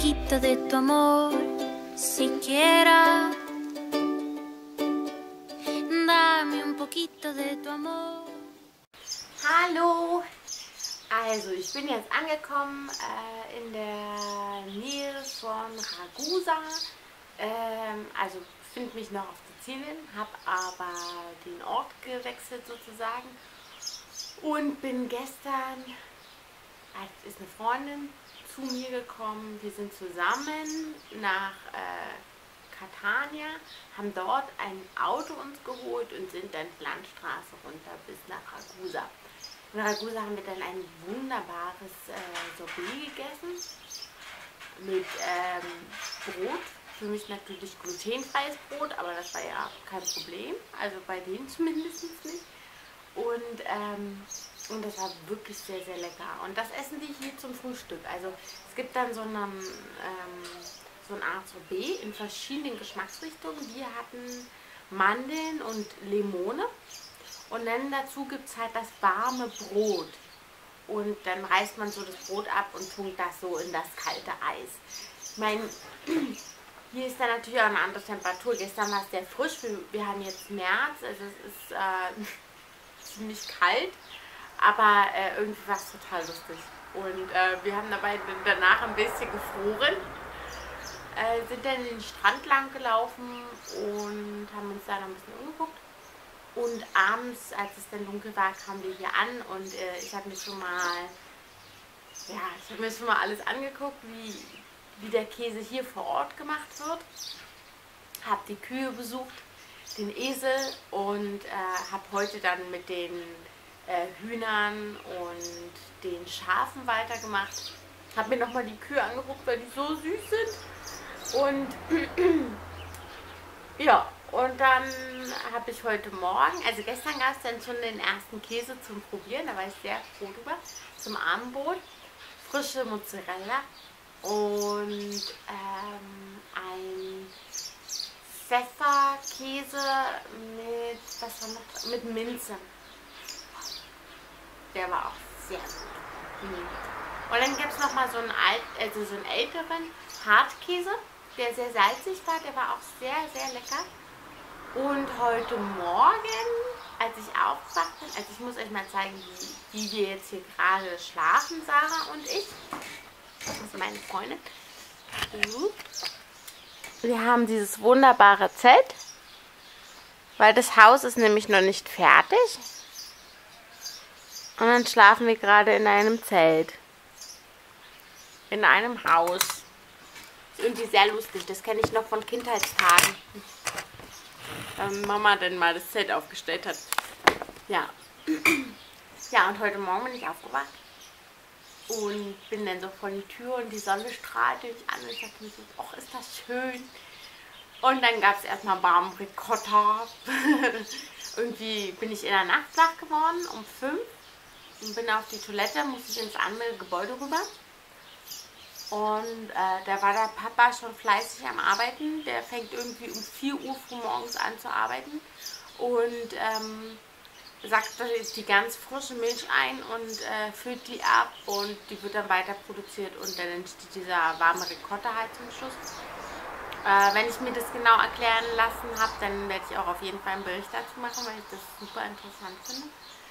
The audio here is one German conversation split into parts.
poquito de tu amor, siquiera. Dame un poquito de tu amor. Hallo! Also ich bin jetzt angekommen in der Nähe von Ragusa. Also befinde mich noch auf Sizilien, habe aber den Ort gewechselt sozusagen und bin gestern, ist eine Freundin zu mir gekommen. Wir sind zusammen nach Catania, haben dort ein Auto uns geholt und sind dann die Landstraße runter bis nach Ragusa. In Ragusa haben wir dann ein wunderbares Sorbet gegessen mit Brot. Für mich natürlich glutenfreies Brot, aber das war ja kein Problem. Also bei denen zumindest nicht. Und das war wirklich sehr, sehr lecker. Und das essen die hier zum Frühstück. Also es gibt dann so eine Art Sorbet in verschiedenen Geschmacksrichtungen. Wir hatten Mandeln und Limone. Und dann dazu gibt es halt das warme Brot. Und dann reißt man so das Brot ab und tunkt das so in das kalte Eis. Ich meine, hier ist dann natürlich auch eine andere Temperatur. Gestern war es sehr frisch. Wir haben jetzt März, also es ist ziemlich kalt. Aber irgendwie war es total lustig. Und wir haben dabei danach ein bisschen gefroren. Sind dann den Strand lang gelaufen und haben uns da noch ein bisschen umgeguckt. Und abends, als es dann dunkel war, kamen wir hier an und ich habe mir schon mal alles angeguckt, wie der Käse hier vor Ort gemacht wird. Habe die Kühe besucht, den Esel und habe heute dann mit den Hühnern und den Schafen weitergemacht. Habe mir nochmal die Kühe angeguckt, weil die so süß sind. Und ja, und dann habe ich heute Morgen, also gestern gab es dann schon den ersten Käse zum Probieren, da war ich sehr froh drüber, zum Abendbrot. Frische Mozzarella und ein Pfefferkäse mit, was war noch, mit Minze. Der war auch sehr gut. Und dann gibt es nochmal so einen älteren Hartkäse, der sehr salzig war, der war auch sehr, sehr lecker. Und heute Morgen, als ich aufgewacht bin, also ich muss euch mal zeigen, wie wir jetzt hier gerade schlafen, Sarah und ich. Das ist meine Freundin. Wir haben dieses wunderbare Zelt, weil das Haus ist nämlich noch nicht fertig. Und dann schlafen wir gerade in einem Zelt. In einem Haus. Ist irgendwie sehr lustig, das kenne ich noch von Kindheitstagen. Mama dann mal das Zelt aufgestellt hat. Ja. Ja, und heute Morgen bin ich aufgewacht und bin dann so vor die Tür und die Sonne strahlte mich an und ich dachte mir so, ach, ist das schön. Und dann gab es erstmal warmen Ricotta. Irgendwie bin ich in der Nacht wach geworden um 5 und bin auf die Toilette, musste ich ins andere Gebäude rüber. Und da war der Papa schon fleißig am Arbeiten. Der fängt irgendwie um 4 Uhr früh morgens an zu arbeiten. Und sagt die ganz frische Milch ein und füllt die ab. Und die wird dann weiter produziert. Und dann entsteht dieser warme Ricotta halt zum Schluss. Wenn ich mir das genau erklären lassen habe, dann werde ich auch auf jeden Fall einen Bericht dazu machen, weil ich das super interessant finde.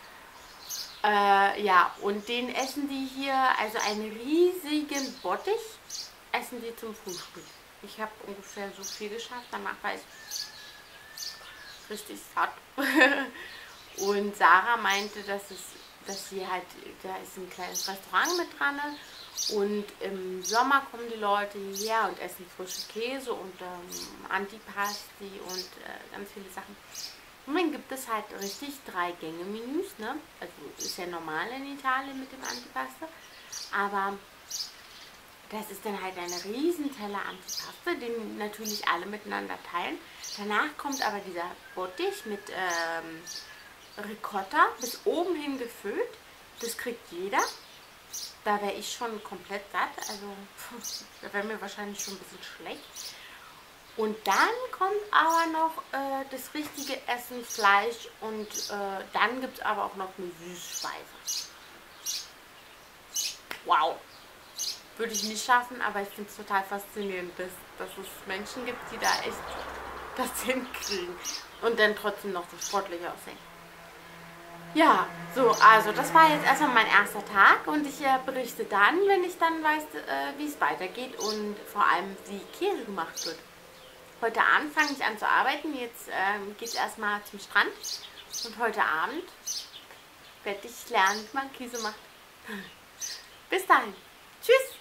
Ja, und den essen die hier, also einen riesigen Bottich, essen die zum Frühstück. Ich habe ungefähr so viel geschafft, danach war ich richtig satt. Und Sarah meinte, dass sie halt, da ist ein kleines Restaurant mit dran und im Sommer kommen die Leute hierher und essen frischen Käse und Antipasti und ganz viele Sachen. Und dann gibt es halt richtig 3-Gänge-Menüs, ne? Also ist ja normal in Italien mit dem Antipasto. Aber das ist dann halt eine riesen Teller Antipasto, den natürlich alle miteinander teilen. Danach kommt aber dieser Bottich mit Ricotta bis oben hin gefüllt. Das kriegt jeder. Da wäre ich schon komplett satt. Also da wäre mir wahrscheinlich schon ein bisschen schlecht. Und dann kommt aber noch das richtige Essen, Fleisch und dann gibt es aber auch noch eine Süßspeise. Wow! würde ich nicht schaffen, aber ich finde es total faszinierend, dass es Menschen gibt, die da echt das hinkriegen und dann trotzdem noch so sportlich aussehen. Ja, so, also das war jetzt erstmal mein erster Tag und ich berichte dann, wenn ich dann weiß, wie es weitergeht und vor allem, wie Käse gemacht wird. Heute Abend fange ich an zu arbeiten, jetzt geht es erstmal zum Strand und heute Abend werde ich lernen, wie man Käse macht. Bis dahin. Tschüss!